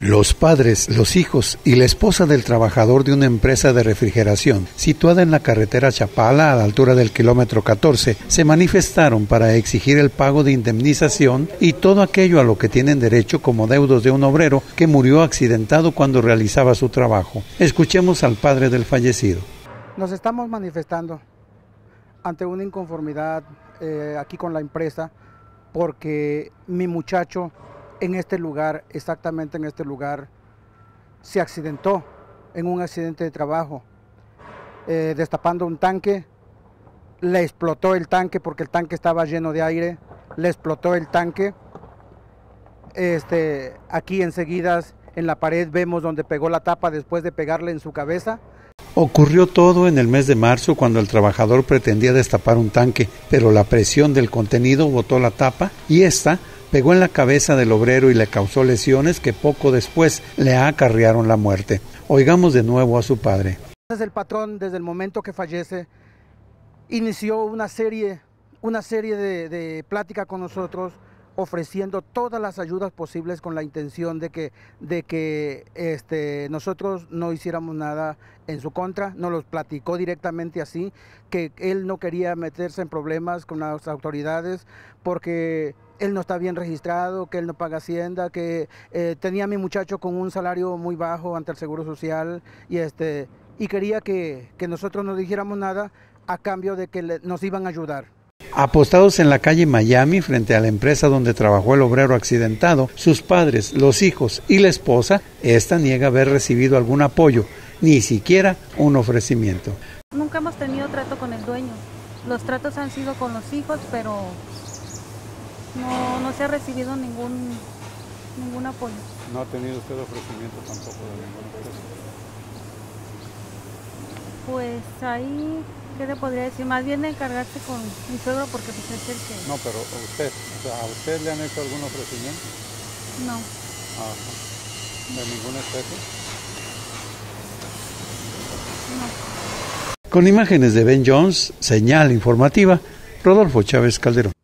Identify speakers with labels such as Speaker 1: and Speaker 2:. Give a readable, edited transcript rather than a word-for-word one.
Speaker 1: Los padres, los hijos y la esposa del trabajador de una empresa de refrigeración situada en la carretera Chapala a la altura del kilómetro 14 se manifestaron para exigir el pago de indemnización y todo aquello a lo que tienen derecho como deudos de un obrero que murió accidentado cuando realizaba su trabajo. Escuchemos al padre del fallecido.
Speaker 2: Nos estamos manifestando ante una inconformidad aquí con la empresa porque mi muchacho en este lugar, exactamente en este lugar, se accidentó en un accidente de trabajo, destapando un tanque, le explotó el tanque porque el tanque estaba lleno de aire, le explotó el tanque. Aquí enseguida en la pared vemos donde pegó la tapa después de pegarle en su cabeza.
Speaker 1: Ocurrió todo en el mes de marzo cuando el trabajador pretendía destapar un tanque, pero la presión del contenido botó la tapa y esta pegó en la cabeza del obrero y le causó lesiones que poco después le acarrearon la muerte. Oigamos de nuevo a su padre.
Speaker 2: El patrón, desde el momento que fallece, inició una serie de plática con nosotros, ofreciendo todas las ayudas posibles con la intención de que nosotros no hiciéramos nada en su contra. Nos los platicó directamente así, que él no quería meterse en problemas con las autoridades porque él no está bien registrado, que él no paga hacienda, que tenía a mi muchacho con un salario muy bajo ante el Seguro Social y quería que nosotros no dijéramos nada a cambio de que nos iban a ayudar.
Speaker 1: Apostados en la calle Miami, frente a la empresa donde trabajó el obrero accidentado, sus padres, los hijos y la esposa, esta niega haber recibido algún apoyo, ni siquiera un ofrecimiento.
Speaker 3: Nunca hemos tenido trato con el dueño. Los tratos han sido con los hijos, pero no se ha recibido ningún apoyo.
Speaker 4: ¿No ha tenido usted ofrecimiento tampoco de ninguna empresa?
Speaker 3: Pues ahí, ¿qué le podría decir? Más bien de encargarse con mi suegro porque pues es el que...
Speaker 4: No, pero usted, ¿a usted le han hecho algún ofrecimiento?
Speaker 3: No.
Speaker 4: Ajá. ¿De ninguna especie?
Speaker 3: No.
Speaker 1: Con imágenes de Ben Jones, señal informativa, Rodolfo Chávez Calderón.